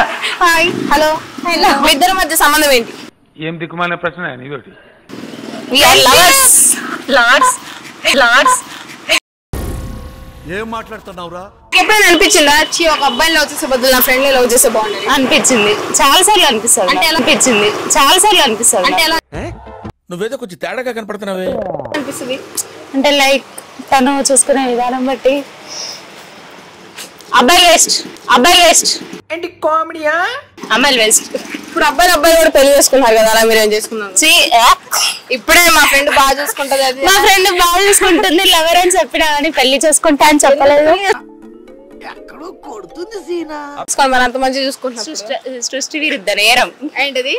Hi hello hello మీ ఇద్దరి మధ్య సంబంధం ఏంటి? ఏం దిక్కుమాలిన ప్రశ్న ఇదొకటి. We are lovers. లార్డ్స్ ఏం మాట్లాడుతున్నావురా? ఎప్పుడైనా అనిపించిందా ఒక అబ్బాయిని లవ్ చేసే బదులు నా ఫ్రెండ్ లవ్ చేసే బాగుండేది? అనిపించింది, చాలా సార్లు అనిపిస్తుంది. అంటే ఎలా అనిపించింది? చాలా సార్లు అనిపిస్తుంది. అంటే ఎలా నువ్వేదో కొంచెం తేడాగా కనపడుతున్నావే. అనిపిస్తుంది అంటే లైక్ తను చూసుకునే విధానం బట్టి అబ్బాయి వేస్ట్ ఏంటి కామెడీయా? అమ్మాయిలు వేస్ట్. ఇప్పుడు అబ్బాయి కూడా పెళ్లి చేసుకున్నారు కదా, అలా మీరు ఏం చేసుకున్నారు? ఇప్పుడే మా ఫ్రెండ్ బాగా చూసుకుంటది, అది మా ఫ్రెండ్ బాగా చూసుకుంటుంది లవర్ అని చెప్పినా కానీ పెళ్లి చేసుకుంటా అని చెప్పలేదు. మరి అంత మంచిగా చూసుకుంటున్నారు. సృష్టి విరుద్ధ నేరం. ఏంటిది?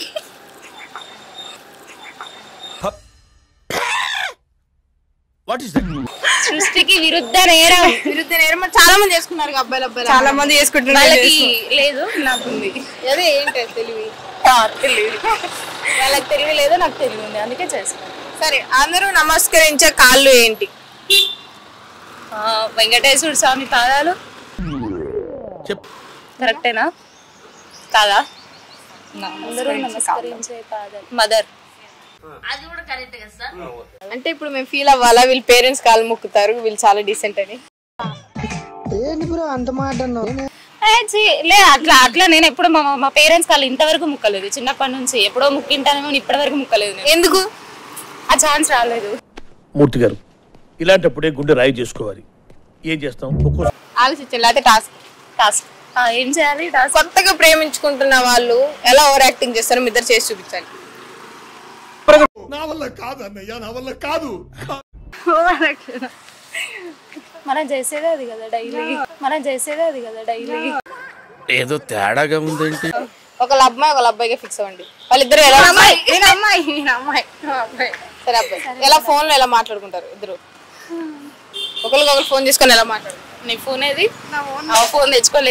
సృష్టికి విరుద్ధ నేరం. చాలా మంది చేసుకున్నారు అబ్బాయిలు, చాలా మంది చేసుకుంటున్నారు. లేదు, నాకుంది. అదే ఏంటి తెలివి? వాళ్ళకి తెలివి లేదు, నాకు తెలివి ఉంది, అందుకే చేస్తాను. సరే, అందరూ నమస్కరించే కాళ్ళు ఏంటి? వెంకటేశ్వర స్వామి పాదాలు. కరెక్టేనా కాదా? అందరూ నమస్కరించే పాదాలు మదర్. అంటే ఇప్పుడు మేము ఫీల్ అవ్వాలా వీళ్ళ పేరెంట్స్ కాళ్ళు మొక్కుతారు, వీళ్ళు చాలా డీసెంట్ అని? అట్లా నేను ఎప్పుడు మా పేరెంట్స్ కాళ్ళు ఇంతవరకు ముక్కలేదు. చిన్నప్పటి నుంచి ఎప్పుడో ముక్కింటానేమో, ఇప్పటి వరకు ముక్కలేదు. ఎందుకు? ఆ ఛాన్స్ రాలేదు. మూర్తి గారు, ఇలాంటప్పుడే గుండె రాయి చేసుకోవాలి. ఏం చేస్తాం? ఆలోచించండి, లేకపోతే టాస్క్ ఏం చేయాలి? కొత్తగా ప్రేమించుకుంటున్న వాళ్ళు ఎలా ఓవర్ యాక్టింగ్ చేస్తారో మీ ఇద్దరు చేసి చూపించాలి. నా వల్ల కాదు అన్నయ్య, నా వల్ల కాదు. మనం చేసేదే అది కదా డైలీ. ఏదో తేడాగా ఉందేంటి? ఒక అబ్బాయిగా ఫిక్స్ అవ్వండి. వాళ్ళిద్దరు ఎలా అమ్మాయి సరే అబ్బాయి ఎలా ఫోన్ లో ఎలా మాట్లాడుకుంటారు ఇద్దరు? ఒకరికొకరు ఫోన్ తీసుకొని ఎలా మాట్లాడు? నీ ఫోన్ ఏది? ఫోన్ తెచ్చుకోలే.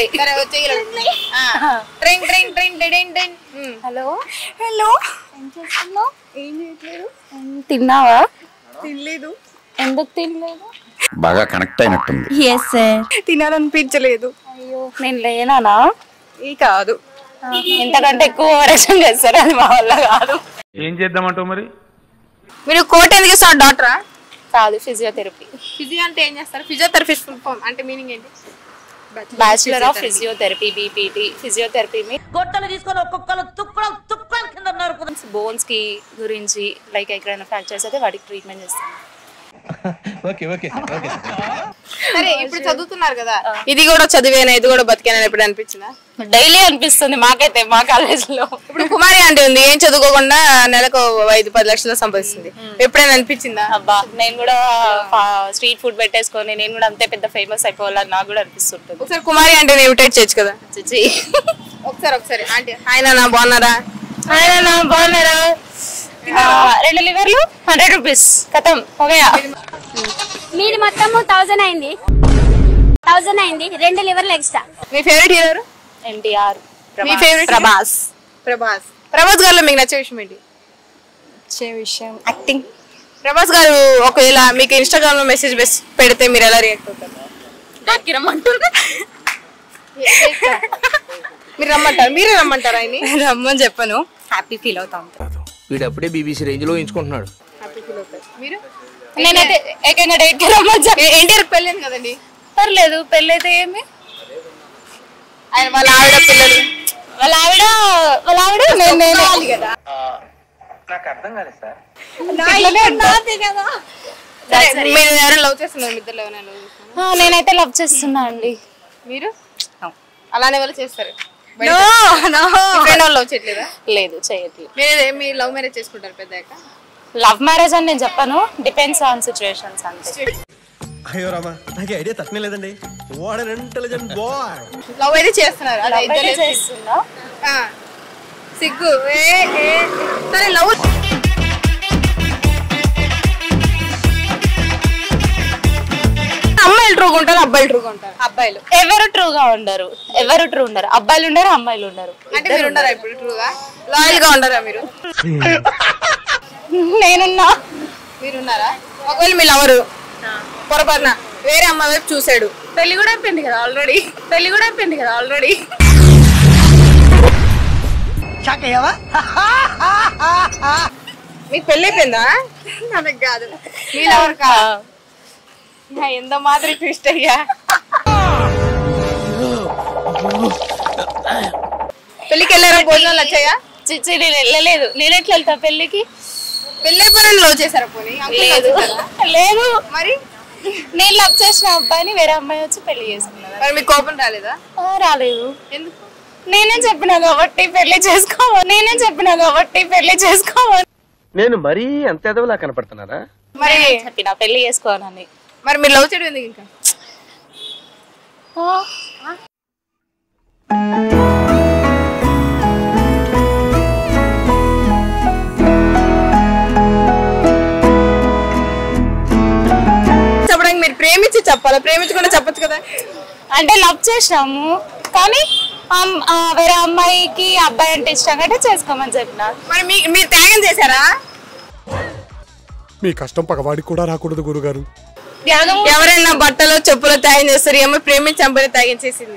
హలో ఏం చేస్తున్నావు? ఏం చేయట్లేదు. తిన్నావా? తినలేదు. ఎందుకు తినలేదు? బాగా కనెక్ట్ అయినట్టుంది. తినాలనిపించలేదు. అయ్యో, నేను లేనా? కాదు, ఇంతకంటే ఎక్కువ ఓవరాక్షన్ చేస్తారు, అది మా వల్ల కాదు. ఏం చేద్దామంటావు మరి? మీరు కోట్ ఎందుకు ఇస్తారు? డాక్టరా? కాదు, ఫిజియోథెరపీ. ఫిజియో అంటే ఏం చేస్తారు? ఫిజియోథెరపిస్ట్ ఫుల్ ఫామ్ అంటే మీనింగ్ ఏంటి? Bachelor of physiotherapy, BPT. Physiotherapy గొట్టలు తీసుకొని ఒక్కొక్కరు తుక్కలు కింద బోన్స్ కి గురించి లైక్ ఎక్కడైనా ఫ్రాక్చర్స్ అయితే వాటికి ట్రీట్మెంట్ చేస్తాం. సరే, ఇప్పుడు చదువుతున్నారు కదా, ఇది కూడా చదివేనా, ఇది కూడా బతికేనా ఎప్పుడు అనిపించిందా? డైలీ అనిపిస్తుంది మాకైతే, మా కాలేజ్ లో. ఇప్పుడు కుమారి అంటే ఉంది, ఏం చదువుకోకుండా నెలకు 5-10 లక్షలు సంపాదిస్తుంది. ఎప్పుడైనా అనిపించిందా అబ్బా నేను కూడా స్ట్రీట్ ఫుడ్ పెట్టేసుకొని నేను కూడా అంతే పెద్ద ఫేమస్ అయిపోవాలని నాకు కూడా అనిపిస్తుంటుంది. ఒకసారి కుమారి అంటే ఇమిటేట్ చేయొచ్చు కదా. ఒకసారి అంటే ఆయన బాగున్నారా? 2 లివర్లు 100 రూపీస్ కథం. మీరు మొత్తం 1000 అయింది. 2 లివర్లు ఎక్స్ట్రా. మీ ఫేవరెట్ హీరో? ఎన్టీఆర్. మీ ఫేవరెట్? ప్రభాస్ గారిలో మీకు నచ్చే విషయం ఏంటి? యాక్టింగ్. ప్రభాస్ గారు ఒకవేళ మీకు ఇన్స్టాగ్రామ్ లో మెసేజ్ పెడితే మీరు ఎలా రియాక్ట్ అవుతారు? మీరు రమ్మంటారు? మీరే రమ్మంటారా? ఆయన రమ్మని చెప్పను, హ్యాపీ ఫీల్ అవుతాం. వీడప్పుడే బీబీసీ రేంజ్ లో ఎంచుకుంటున్నాడు. మీరు? నేనైతే ఏకంగా డేట్ కి రమ్మని ఎన్టీఆర్ పెళ్ళింది కదండి. పర్లేదు, పెళ్ళి అయితే ఏమి, ఆయన వాళ్ళ ఆవిడ పిల్లలు, వాళ్ళ ఆవిడ నేను కదా. నాకు అర్థం కాలేదు సార్. మీరు ఎవరైనా లవ్ చేస్తున్నారు? ఇద్దరు నేనైతే లవ్ చేస్తున్నా అండి. మీరు అలానే వాళ్ళు చేస్తారు? లవ్ చేయట్లేదా? లేదు, చేయట్లేదు. మీరు లవ్ మ్యారేజ్ చేసుకుంటారు పెద్దయ్యాక? లవ్ మ్యారేజ్ అని నేను చెప్పను, డిపెండ్స్ ఆన్ సిచ్యువేషన్స్ అంతే. అయ్యో రామా, నాకు ఐడియా తక్కువ లేదండి. What an intelligent boy. Love అయితే చేస్తున్నారు? చేస్తున్నా. సిగ్గు. సరే, లవ్ అమ్మాయిలు ట్రూగా ఉంటారు, అబ్బాయిలు ట్రూగా ఉంటారు? అబ్బాయిలు ఎవరు ట్రూగా ఉండరు, అబ్బాయిలు ఉండరు, అమ్మాయిలు ఉండరు. అంటే మీరు ఉన్నారా ఇప్పుడు ట్రూగా? లాయల్ గా ఉండరా మీరు? నేనున్నా. మీరున్నారా? ఒకవేళ మీ లవరు పొరపాటున వేరే అమ్మాయి వైపు చూసాడు, పెళ్లి కూడా అయిపోయింది కదా ఆల్రెడీ. మీకు పెళ్లి అయిపోయిందా? నాకు కాదు, మీరెవరికా? ఎంత మాత్రం ట్విస్ట్ అయ్యా. పెళ్లికి వెళ్ళారా? భోజనాలు వచ్చాయా? చిచ్చి నేను వెళ్ళలేదు. నేను ఎట్లా వెళ్తా పెళ్లికి? పెళ్లి అయిపోయిన లవ్ చేశారా? పోనీ లేదు లేదు. మరి నేను లవ్ చేసిన అబ్బాయిని వేరే అమ్మాయి వచ్చి పెళ్లి చేసుకున్నాను. మరి మీకు కోపం రాలేదా? రాలేదు. ఎందుకు? నేనే చెప్పినా కాబట్టి పెళ్లి చేసుకోవాలి. నేను మరీ అంత ఎదవలా కనపడుతున్నారా? మరి చెప్పినా పెళ్లి చేసుకోవాలని. మరి మీరు లవ్ చేయడం ఎందుకు ఇంకా? చెప్పడానికి మీరు ప్రేమించి చెప్పాలా? ప్రేమించకుండా చెప్పచ్చు కదా. అంటే లవ్ చేసినాము కానీ వేరే అమ్మాయికి అబ్బాయి అంటే ఇష్టం కంటే చేసుకోమని చెప్పిన. మరి మీరు త్యాగం చేశారా? మీ కష్టం పగవాడికి కూడా రాకూడదు గురుగారు. ఎవరైనా బట్టలో చెప్పులో త్యాగం చేస్తారు, ఏమో ప్రేమించి అబ్బాయి త్యాగం చేసింది.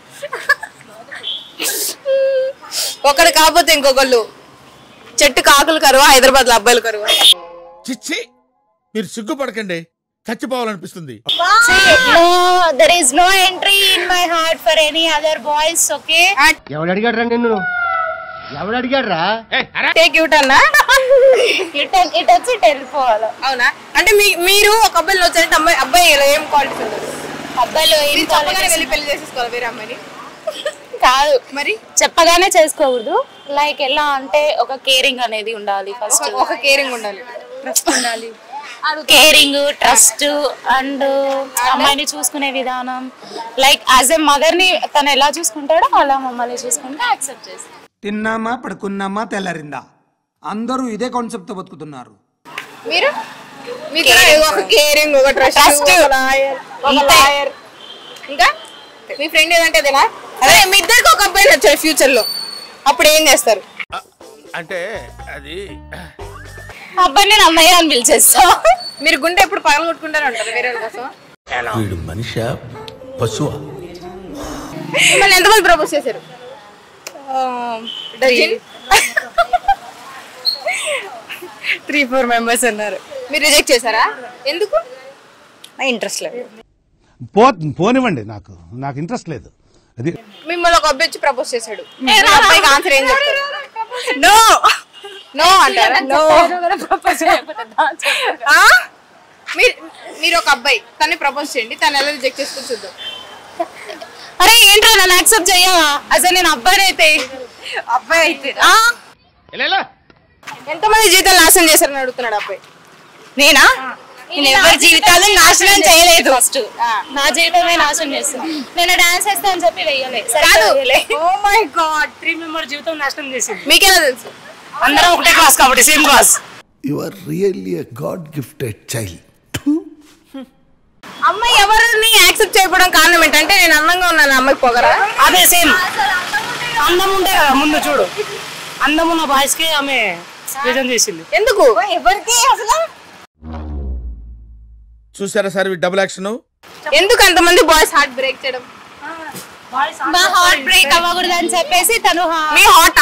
ఒకడు కాకపోతే ఇంకొకళ్ళు. చెట్టు కాకులు కరువా, హైదరాబాద్ లో అబ్బాయిలు కరువా? చిచ్చి మీరు సిగ్గుపడకండి, చచ్చిపోవాలనిపిస్తుంది. There is no entry in my heart for any other boys, okay? ఎవడు అడిగాడు నిన్ను? ఎవడు అడిగాడ్రా? టేక్ యూట్ అన్నా? ఇటు వచ్చి వెళ్ళిపోవాలి. అవునా? అంటే మీరు ఒక అబ్బాయిలో వచ్చారంటే అబ్బాయి ఏం క్వాలిటీస్ ఉంటుంది? అబ్బాయిలో ఏం చెప్పగానే వెళ్ళి పెళ్లి చేసేసుకోవాలి వేరే అమ్మాయిని? కాదు, మరి చెప్పగానే చేసుకోకూడదు. లైక్ ఎలా అంటే ఒక కేరింగ్ అనేది ఉండాలి. ఫస్ట్ ఒక కేరింగ్ ఉండాలి, ట్రస్ట్ ఉండాలి. కేరింగ్, ట్రస్ట్ అండ్ అమ్మాయిని చూసుకునే విధానం. లైక్ యాజ్ ఎ మదర్ ని తను ఎలా చూసుకుంటాడో అలా మమ్మల్ని చూసుకుంటే యాక్సెప్ట్ చేస్తాం. తిన్నామా పడుకున్నామా తెల్లారిందా, అందరూ ఇదే కాన్సెప్ట్ తో బతుకుతున్నారు. మీరు ఒక కేరింగ్, ఒక ట్రస్ట్, ఒక లాయర్. ఇంకా మీ ఫ్రెండ్ ఏదంటే అదేనా? అదే మీ ఇద్దరికి ఒక అబ్బాయి నచ్చాడు ఫ్యూచర్ లో, అప్పుడు ఏం చేస్తారు? అంటే అది అబ్బాయి నేను అమ్మాయి అని పిలిచేస్తా. మీరు గుండె ఎప్పుడు పగల కొట్టుకుంటారు అంటారు వేరే కోసం? వీడు మనిషి పశువా? మిమ్మల్ని ఎంతమంది ప్రపోజ్ చేశారు? 3-4 మెంబర్స్ ఉన్నారు. మీరు రిజెక్ట్ చేశారా? ఎందుకు? ఇంట్రెస్ట్ లేదు. పోనివ్వండి, నాకు ఇంట్రెస్ట్ లేదు. అది మిమ్మల్ని ఒక అబ్బాయి వచ్చి ప్రపోజ్ చేశాడు, అబ్బాయికి ఆన్సర్ ఏం చెప్తారు? నో అంటారా? మీరు ఒక అబ్బాయి తన్ని ప్రపోజ్ చేయండి, తను ఎలా రిజెక్ట్ చేసుకుని చూద్దాం. అరే ఏంట్రా నన్ను యాక్సెప్ట్ చెయ్యవా? అసలు నేను అబ్బాయి అయితే ఎంతమంది జీవితాలు నాశనం చేశారని అడుగుతున్నాడు అబ్బాయి. నేనా? నేను ఎవరి జీవితాలు నాశనం చేయలేదు. ఫస్ట్ నా జీవితమే నాశనం చేస్తాను. నేను డాన్స్ చేస్తా అని చెప్పి వెయ్యలే. ఓ మై గాడ్, 3 మెంబర్ జీవితం నాశనం చేసింది. మీకెలా తెలుసు? అందరం ఒకటే క్లాస్ కాబట్టి same class. You are really a god gifted child. అమ్మాయి ఎవరిని యాక్సెప్ట్ చేయకపోవడం కారణం ఏంటంటే నేను అందంగా ఉన్నాను, అమ్మాయి పొగరా? అదే సేమ్ అందం ఉంటే కదా ముందు చూడు, అందం ఉన్న బాయ్స్ కి ఆమె రిజెక్ట్ చేసింది. ఎందుకు? ఎవరికి అసలు? చూసారా సార్ డబుల్ యాక్షన్? ఎందుకు అంతమంది బాయ్స్ హార్ట్ బ్రేక్ చేయడం? మా హార్ట్ బ్రేక్ అవ్వకూడదు అని చెప్పేసి తను మీ హార్ట్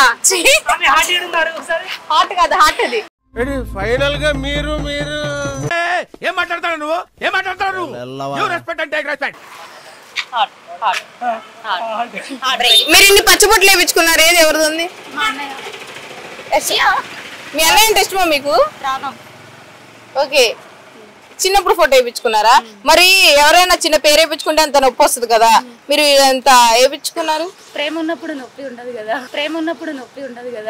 హార్ట్ కాదు, హార్ట్ అది. ఫైనల్ గా మీరు ఏం మాట్లాడతాడు? నువ్వు ఏం మాట్లాడతాడు? మీరు ఇన్ని పచ్చబొట్లు వేయించుకున్నారు, ఏది ఎవరిది ఉంది? మీ అన్నయ్య అంటే ఇష్టమా మీకు? ఓకే, చిన్నప్పుడు ఫోటో వేయించుకున్నారా? మరి ఎవరైనా చిన్న పేరు వేయించుకుంటే అంత నొప్పి వస్తుంది కదా, మీరు ఎంత వేయించుకున్నారు? ప్రేమ ఉన్నప్పుడు నొప్పి ఉండదు కదా.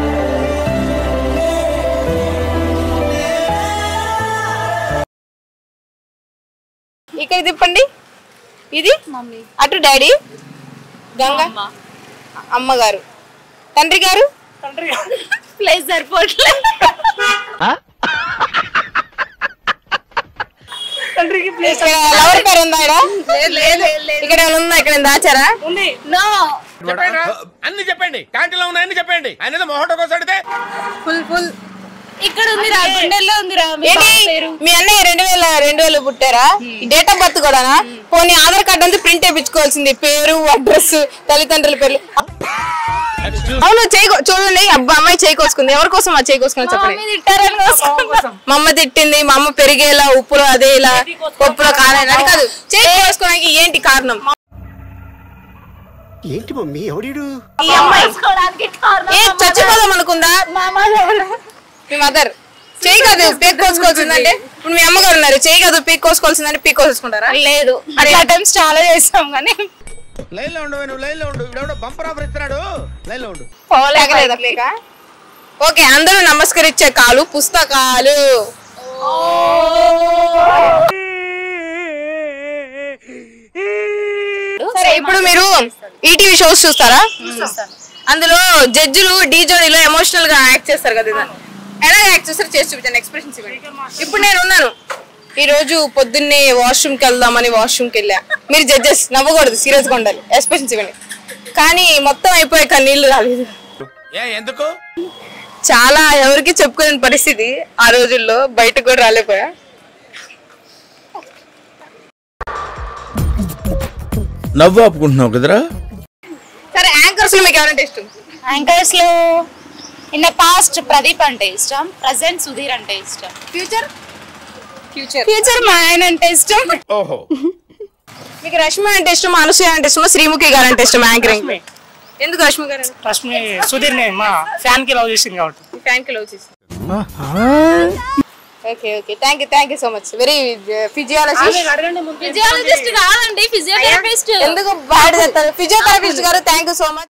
ఇక్కడ తిప్పండి, ఇది మమ్మీ, అటు డాడీ, గంగ అమ్మగారు, తండ్రి గారు ప్లేస్ సరిపోవట్లేదు. లవర్ పేరు ఉందా? ఇక్కడ ఉందా? ఇక్కడ దాచారా? అన్ని చెప్పండి, క్యాంటీన్ లో ఉన్నాయని చెప్పండి. ఆయన మొహట కోసం అడితే ఫుల్ ఇక్కడ ఉంది, గుండెల్లో ఉందిరా. మీ అన్నయ్య 2000 పుట్టారా? డేట్ ఆఫ్ బర్త్ కూడానా? పోనీ ఆధార్ కార్డు అంతా ప్రింట్ వేయించుకోవాల్సింది, పేరు, అడ్రస్, తల్లిదండ్రుల పేర్లు. అవును చూడండి అబ్బా అమ్మాయి చేయి కోసుకుంది. ఎవరి కోసం ఆ చేయి కోసుకున్నా చెప్పండి. మా అమ్మ తిట్టింది, మా అమ్మ పెరిగేలా ఉప్పులో అదే ఇలా పప్పులో కాలేదు అది కాదు. చేయి కోసుకోవడానికి ఏంటి కారణం? ఏంటి మమ్మీ ఎవడు ఈ అమ్మాయి చచ్చిపోదాం అనుకుందా? మీ మదర్ చేయి కాదు పీక్ కోసుకోవాల్సిందంటే ఇప్పుడు మీ అమ్మగారు ఉన్నారు, చేయి కాదు పీక్ కోసుకోవాల్సిందంటే పీక్ కోసుకుంటారా? లేదు అట్లా టైమ్స్ చాలా చేస్తాం కానీ లైన్ లో ఉండు, నువ్వు లైన్ లో ఉండు. ఇప్పుడు బంపర్ ఆఫర్ ఇస్తున్నాడు, లైన్ లో ఉండు. ఓకే, అందరూ నమస్కరించే కాలు పుస్తకాలు. సరే ఇప్పుడు మీరు ఈటీవీ షోస్ చూస్తారా? అందులో జడ్జిలు డీ జోడీలో ఎమోషనల్ గా యాక్ట్ చేస్తారు కదా, ఎలా యాక్ట్ చేస్తారు చేసి చూపించండి, ఎక్స్ప్రెషన్స్ ఇవ్వండి. ఇప్పుడు నేను ఉన్నాను, ఈ రోజు పొద్దున్నే వాష్రూమ్ కి వెళ్దామని వాష్రూమ్ కి వెళ్ళా. మీరు జడ్జెస్ నవ్వకూడదు, సీరియస్ గా ఉండాలి, ఎక్స్ప్రెషన్స్ ఇవ్వండి. కానీ మొత్తం అయిపోయాక నీళ్లు రాలేదు. ఎందుకు? చాలా ఎవరికి చెప్పుకోలేని పరిస్థితి ఆ రోజుల్లో, బయటకు కూడా రాలేపోయా. నవ్వు ఆపుకుంటున్నావు కదరా. సరే యాంకర్స్ లో మీకు ఎవరంటే ఇష్టం? యాంకర్స్ లో ఇన్ ద పాస్ట్ ప్రదీప్ అంటే ఇష్టం, ప్రెసెంట్ సుధీర్ అంటే ఇష్టం. ఫ్యూచర్ మా ఆయన అంటే ఇష్టం. ఓహో, మీకు రష్మి అంటే ఇష్టం, అనసూయ అంటే ఇష్టం, శ్రీముఖి గారు అంటే ఇష్టం యాంకరింగ్? ఎందుకు రష్మి గారు? రష్మి సుధీర్ ని మా ఫ్యాన్ కి లవ్ చేసింది కాబట్టి. ఫ్యాన్ కి లవ్ చేసి. Okay okay, thank you so much. Very physiologist కాదండి, ఫిజియోథెరపిస్ట్. ఎందుకు బాగా చెప్తారు? ఫిజియోథెరపిస్ట్ గారు థ్యాంక్ యూ సో మచ్.